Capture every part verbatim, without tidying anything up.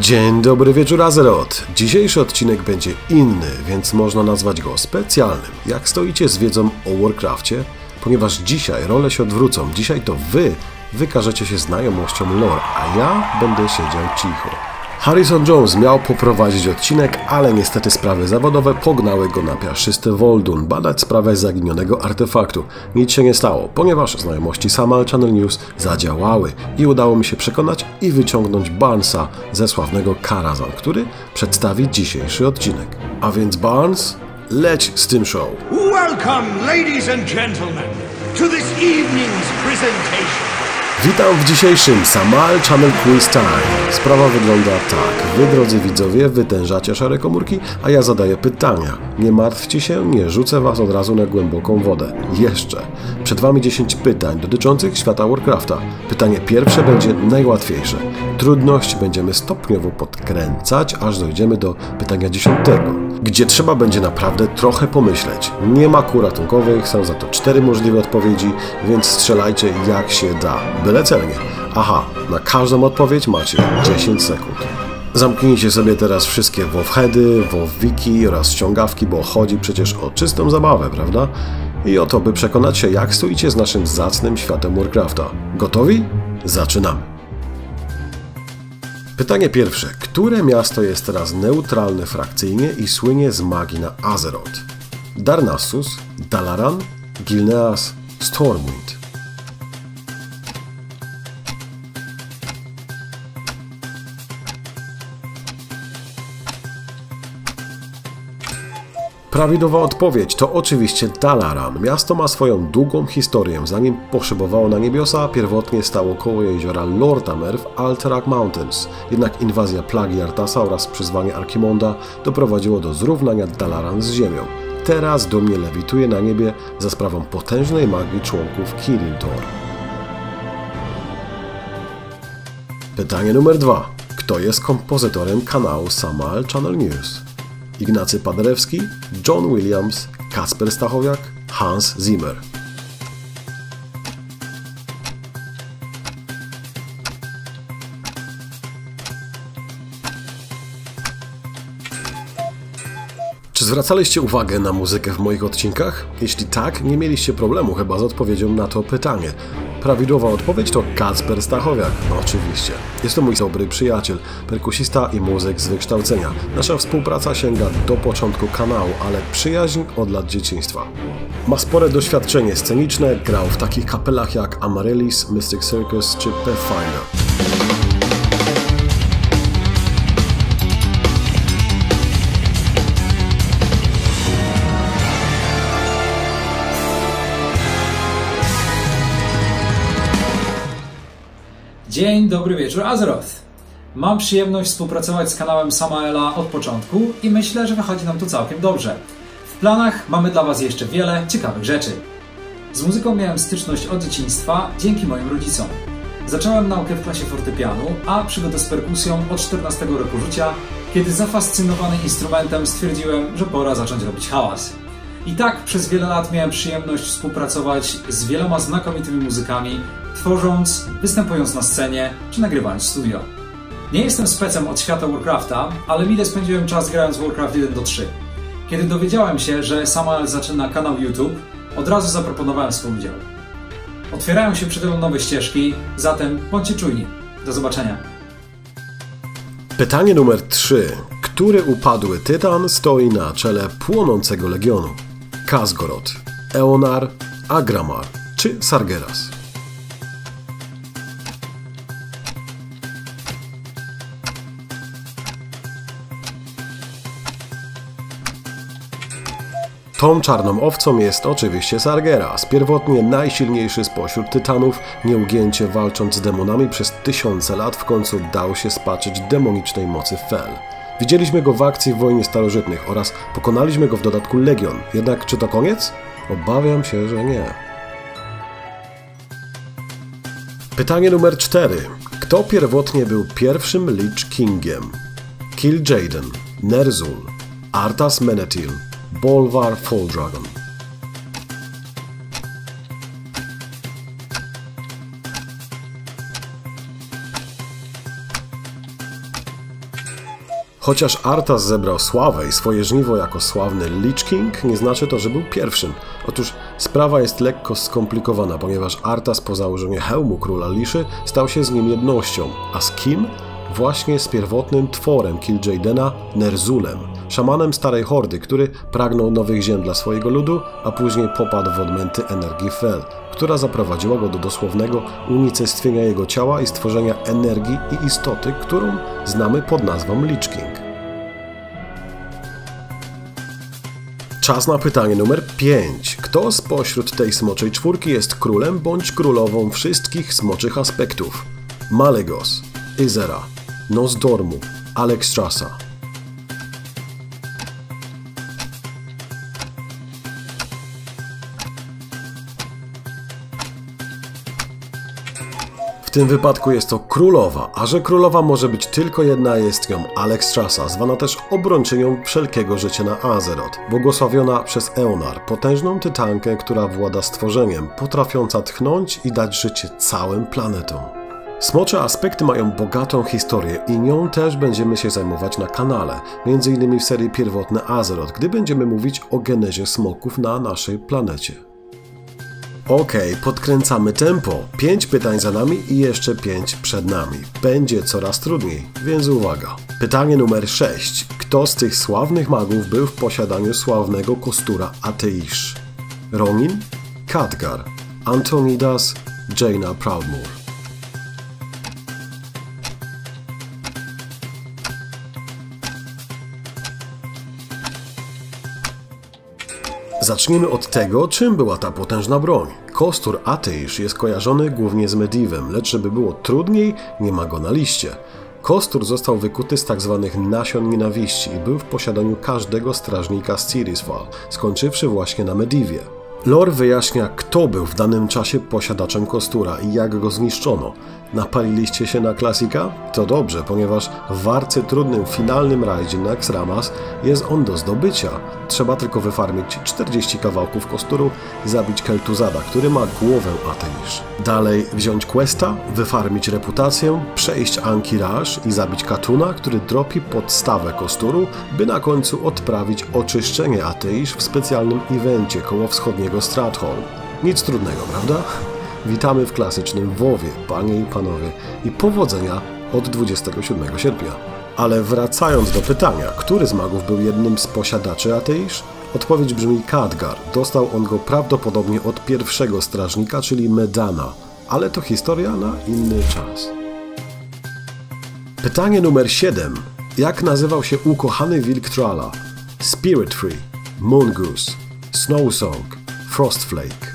Dzień dobry wieczór, Azeroth. Dzisiejszy odcinek będzie inny, więc można nazwać go specjalnym. Jak stoicie z wiedzą o Warcrafcie? Ponieważ dzisiaj role się odwrócą. Dzisiaj to wy wykażecie się znajomością lore, a ja będę siedział cicho. Harrison Jones miał poprowadzić odcinek, ale niestety sprawy zawodowe pognały go na piaszczysty Voldun badać sprawę zaginionego artefaktu. Nic się nie stało, ponieważ znajomości Samal Channel News zadziałały i udało mi się przekonać i wyciągnąć Barnesa ze sławnego Karazhan, który przedstawi dzisiejszy odcinek. A więc Barnes, leć z tym show! Welcome, ladies and gentlemen, to this evening's presentation. Witam w dzisiejszym Samal Channel Quiz Time. Sprawa wygląda tak. Wy, drodzy widzowie, wytężacie szare komórki, a ja zadaję pytania. Nie martwcie się, nie rzucę was od razu na głęboką wodę. Jeszcze. Przed wami dziesięć pytań dotyczących świata Warcrafta. Pytanie pierwsze będzie najłatwiejsze. Trudność będziemy stopniowo podkręcać, aż dojdziemy do pytania dziesiątego, gdzie trzeba będzie naprawdę trochę pomyśleć. Nie ma kół ratunkowych, są za to cztery możliwe odpowiedzi, więc strzelajcie jak się da. Byle celnie. Aha, na każdą odpowiedź macie dziesięć sekund. Zamknijcie sobie teraz wszystkie WoWheady, WoWwiki oraz ściągawki, bo chodzi przecież o czystą zabawę, prawda? I o to, by przekonać się, jak stoicie z naszym zacnym światem Warcrafta. Gotowi? Zaczynamy! Pytanie pierwsze. Które miasto jest teraz neutralne frakcyjnie i słynie z magii na Azeroth? Darnassus, Dalaran, Gilneas, Stormwind. Prawidłowa odpowiedź to oczywiście Dalaran. Miasto ma swoją długą historię. Zanim poszybowało na niebiosa, pierwotnie stało koło jeziora Lordamer w Alterac Mountains. Jednak inwazja plagi Arthasa oraz przyzwanie Archimonda doprowadziło do zrównania Dalaran z ziemią. Teraz dumnie lewituje na niebie za sprawą potężnej magii członków Kirin Tor. Pytanie numer dwa. Kto jest kompozytorem kanału Samal Channel News? Ignacy Paderewski, John Williams, Kacper Stachowiak, Hans Zimmer. Czy zwracaliście uwagę na muzykę w moich odcinkach? Jeśli tak, nie mieliście problemu chyba z odpowiedzią na to pytanie. Prawidłowa odpowiedź to Kacper Stachowiak. No oczywiście. Jest to mój dobry przyjaciel, perkusista i muzyk z wykształcenia. Nasza współpraca sięga do początku kanału, ale przyjaźń od lat dzieciństwa. Ma spore doświadczenie sceniczne, grał w takich kapelach jak Amaryllis, Mystic Circus czy Pathfinder. Dzień dobry wieczór, Azeroth. Mam przyjemność współpracować z kanałem Samaela od początku i myślę, że wychodzi nam to całkiem dobrze. W planach mamy dla Was jeszcze wiele ciekawych rzeczy. Z muzyką miałem styczność od dzieciństwa dzięki moim rodzicom. Zacząłem naukę w klasie fortepianu, a przygodę z perkusją od czternastego roku życia, kiedy zafascynowany instrumentem stwierdziłem, że pora zacząć robić hałas. I tak przez wiele lat miałem przyjemność współpracować z wieloma znakomitymi muzykami, tworząc, występując na scenie czy nagrywając w studio. Nie jestem specem od świata Warcrafta, ale mile spędziłem czas grając w Warcraft jeden do trzech. Kiedy dowiedziałem się, że Samael zaczyna kanał YouTube, od razu zaproponowałem swój udział. Otwierają się przede mną nowe ścieżki, zatem bądźcie czujni. Do zobaczenia. Pytanie numer trzy. Który upadły tytan stoi na czele płonącego legionu? Khazgoroth, Eonar, Agramar czy Sargeras? Tą czarną owcą jest oczywiście Sargeras, pierwotnie najsilniejszy spośród tytanów, nieugięcie walcząc z demonami przez tysiące lat w końcu dał się spaczyć demonicznej mocy Fel. Widzieliśmy go w akcji w Wojnie Starożytnych oraz pokonaliśmy go w dodatku Legion. Jednak czy to koniec? Obawiam się, że nie. Pytanie numer cztery. Kto pierwotnie był pierwszym Lich Kingiem? Kil'jaeden, Ner'zhul, Arthas Menethil, Bolvar Falldragon. Chociaż Arthas zebrał sławę i swoje żniwo jako sławny Lich King, nie znaczy to, że był pierwszym. Otóż sprawa jest lekko skomplikowana, ponieważ Arthas po założeniu hełmu króla Liszy stał się z nim jednością. A z kim? Właśnie z pierwotnym tworem Kil'jaedena, Nerzulem, szamanem Starej Hordy, który pragnął nowych ziem dla swojego ludu, a później popadł w odmęty energii Fel, która zaprowadziła go do dosłownego unicestwienia jego ciała i stworzenia energii i istoty, którą znamy pod nazwą Lich King. Czas na pytanie numer pięć. Kto spośród tej smoczej czwórki jest królem bądź królową wszystkich smoczych aspektów? Malygos, Ysera, Nosdormu, Alexstrasza. W tym wypadku jest to królowa, a że królowa może być tylko jedna, jest nią Alexstrasza, zwana też obrończynią wszelkiego życia na Azeroth, błogosławiona przez Eonar, potężną tytankę, która włada stworzeniem, potrafiąca tchnąć i dać życie całym planetom. Smocze aspekty mają bogatą historię i nią też będziemy się zajmować na kanale, między innymi w serii Pierwotny Azeroth, gdy będziemy mówić o genezie smoków na naszej planecie. Okej, okay, podkręcamy tempo. Pięć pytań za nami i jeszcze pięć przed nami. Będzie coraz trudniej, więc uwaga. Pytanie numer sześć. Kto z tych sławnych magów był w posiadaniu sławnego kostura Ateish? Ronin, Khadgar, Antonidas, Jaina Proudmoore. Zacznijmy od tego, czym była ta potężna broń. Kostur Ateish jest kojarzony głównie z Medivhem, lecz żeby było trudniej, nie ma go na liście. Kostur został wykuty z tzw. nasion nienawiści i był w posiadaniu każdego strażnika z Tirisfal, skończywszy właśnie na Medivhie. Lore wyjaśnia, kto był w danym czasie posiadaczem kostura i jak go zniszczono. Napaliliście się na klasika? To dobrze, ponieważ w arcytrudnym finalnym rajdzie na Naxxramas jest on do zdobycia. Trzeba tylko wyfarmić czterdzieści kawałków kosturu i zabić Kel'Thuzada, który ma głowę Ateish. Dalej wziąć questa, wyfarmić reputację, przejść Ahn'Qirash i zabić Khatuna, który dropi podstawę kosturu, by na końcu odprawić oczyszczenie Ateish w specjalnym evencie koło wschodniego Stratholme. Nic trudnego, prawda? Witamy w klasycznym WoWie, panie i panowie, i powodzenia od dwudziestego siódmego sierpnia. Ale wracając do pytania, który z magów był jednym z posiadaczy Ateish? Odpowiedź brzmi Khadgar. Dostał on go prawdopodobnie od pierwszego strażnika, czyli Medana, ale to historia na inny czas. Pytanie numer siedem. Jak nazywał się ukochany wilk Thrala? Spiritfree, Moongoose, Snowsong, Frostflake.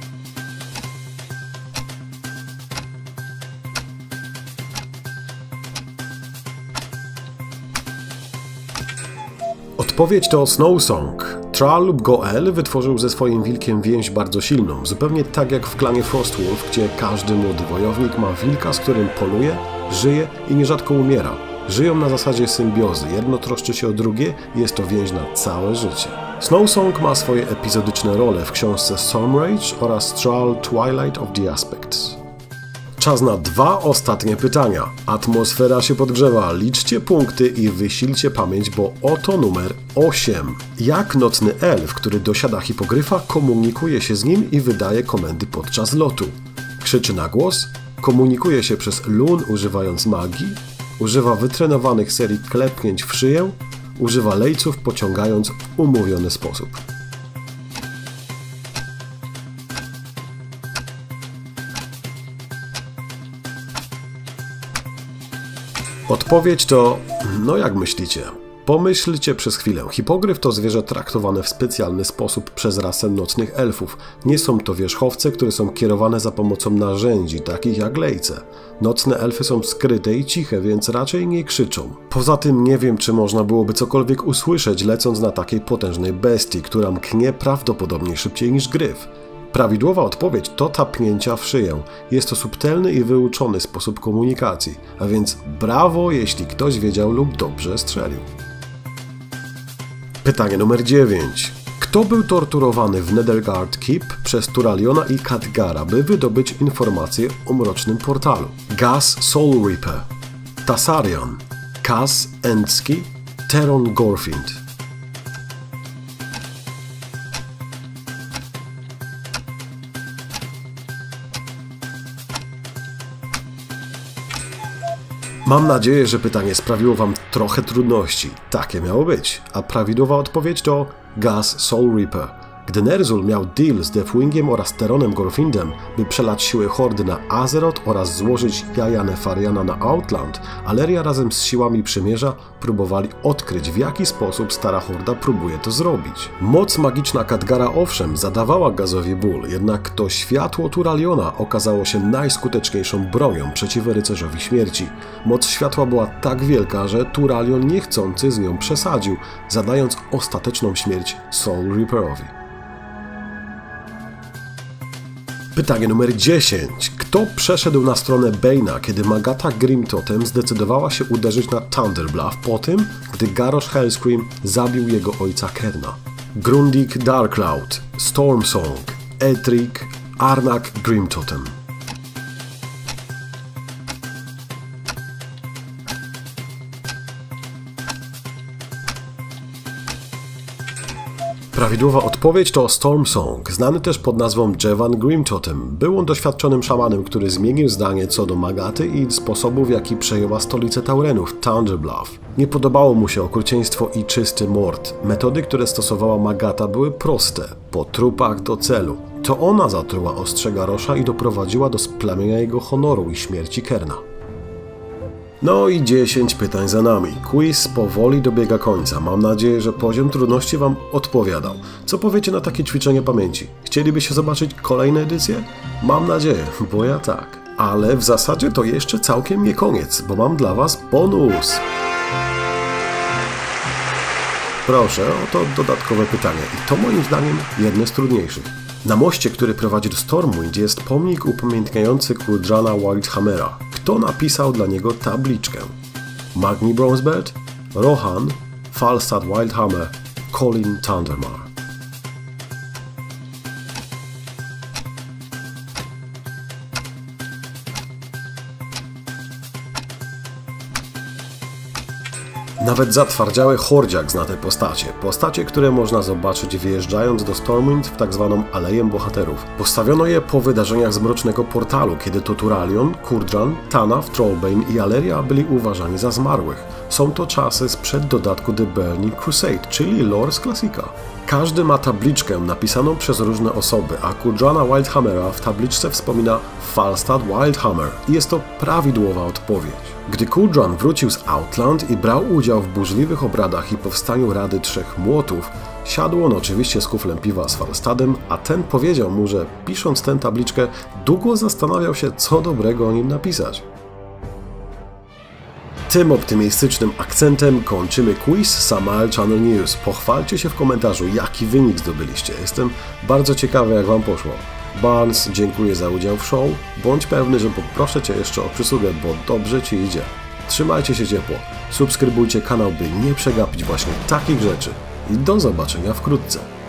Odpowiedź to Snowsong. Thrall lub Go'el wytworzył ze swoim wilkiem więź bardzo silną, zupełnie tak jak w klanie Frostwolf, gdzie każdy młody wojownik ma wilka, z którym poluje, żyje i nierzadko umiera. Żyją na zasadzie symbiozy, jedno troszczy się o drugie i jest to więź na całe życie. Snowsong ma swoje epizodyczne role w książce Stormrage oraz Thrall Twilight of the Aspects. Czas na dwa ostatnie pytania. Atmosfera się podgrzewa, liczcie punkty i wysilcie pamięć, bo oto numer osiem. Jak nocny elf, który dosiada hipogryfa, komunikuje się z nim i wydaje komendy podczas lotu? Krzyczy na głos, komunikuje się przez lun używając magii, używa wytrenowanych serii klepnięć w szyję, używa lejców pociągając w umówiony sposób. Odpowiedź to, no jak myślicie? Pomyślcie przez chwilę. Hipogryf to zwierzę traktowane w specjalny sposób przez rasę nocnych elfów. Nie są to wierzchowce, które są kierowane za pomocą narzędzi, takich jak lejce. Nocne elfy są skryte i ciche, więc raczej nie krzyczą. Poza tym nie wiem, czy można byłoby cokolwiek usłyszeć, lecąc na takiej potężnej bestii, która mknie prawdopodobnie szybciej niż gryf. Prawidłowa odpowiedź to tapnięcia w szyję. Jest to subtelny i wyuczony sposób komunikacji, a więc brawo, jeśli ktoś wiedział lub dobrze strzelił. Pytanie numer dziewięć. Kto był torturowany w Nethergarde Keep przez Turaliona i Khadgara, by wydobyć informacje o mrocznym portalu? Gas Soul Reaper, Tassarian, Kaz Entzke, Teron Gorfind. Mam nadzieję, że pytanie sprawiło Wam trochę trudności. Takie miało być. A prawidłowa odpowiedź to Gaz Soul Reaper. Gdy Ner'zhul miał deal z Deathwingiem oraz Teronem Gorfindem, by przelać siły Hordy na Azeroth oraz złożyć jaja Nefariana na Outland, Alleria razem z siłami Przymierza próbowali odkryć, w jaki sposób Stara Horda próbuje to zrobić. Moc magiczna Khadgara owszem zadawała Gazowi ból, jednak to światło Turaliona okazało się najskuteczniejszą bronią przeciw Rycerzowi Śmierci. Moc światła była tak wielka, że Turalion niechcący z nią przesadził, zadając ostateczną śmierć Soul Reaperowi. Pytanie numer dziesięć. Kto przeszedł na stronę Bane'a, kiedy Magata Grimtotem zdecydowała się uderzyć na Thunderbluff po tym, gdy Garrosh Hellscream zabił jego ojca Kerna? Grundig Darkcloud, Stormsong, Eitrigg, Arnak Grimtotem. Prawidłowa odpowiedź to Stormsong, znany też pod nazwą Jevan Grimtotem. Był on doświadczonym szamanem, który zmienił zdanie co do Magaty i sposobu, w jaki przejęła stolicę Taurenów, Thunderbluff. Nie podobało mu się okrucieństwo i czysty mord. Metody, które stosowała Magata, były proste. Po trupach do celu. To ona zatruła ostrze Garrosha i doprowadziła do splamienia jego honoru i śmierci Kerna. No i dziesięć pytań za nami. Quiz powoli dobiega końca. Mam nadzieję, że poziom trudności Wam odpowiadał. Co powiecie na takie ćwiczenie pamięci? Chcielibyście zobaczyć kolejne edycje? Mam nadzieję, bo ja tak. Ale w zasadzie to jeszcze całkiem nie koniec, bo mam dla Was bonus. Proszę, oto dodatkowe pytanie. I to moim zdaniem jedne z trudniejszych. Na moście, który prowadzi do Stormwind, jest pomnik upamiętniający Kurdrana Wildhammera. Kto napisał dla niego tabliczkę? Magni Bronzebelt, Rohan, Falstad Wildhammer, Colin Thundermar. Nawet zatwardziały hordziak zna te postacie. Postacie, które można zobaczyć wyjeżdżając do Stormwind w tak zwaną Aleję Bohaterów. Postawiono je po wydarzeniach z Mrocznego Portalu, kiedy to Turalion, Kurdran, Tanaf, Trollbane i Alleria byli uważani za zmarłych. Są to czasy sprzed dodatku The Burning Crusade, czyli lore z klasika. Każdy ma tabliczkę napisaną przez różne osoby, a Kurdrana Wildhammera w tabliczce wspomina Falstad Wildhammer i jest to prawidłowa odpowiedź. Gdy Kurdran wrócił z Outland i brał udział w burzliwych obradach i powstaniu Rady Trzech Młotów, siadł on oczywiście z kuflem piwa z Falstadem, a ten powiedział mu, że pisząc tę tabliczkę długo zastanawiał się, co dobrego o nim napisać. Tym optymistycznym akcentem kończymy quiz Samael Channel News. Pochwalcie się w komentarzu, jaki wynik zdobyliście. Jestem bardzo ciekawy, jak Wam poszło. Barnes, dziękuję za udział w show. Bądź pewny, że poproszę Cię jeszcze o przysługę, bo dobrze Ci idzie. Trzymajcie się ciepło. Subskrybujcie kanał, by nie przegapić właśnie takich rzeczy. I do zobaczenia wkrótce.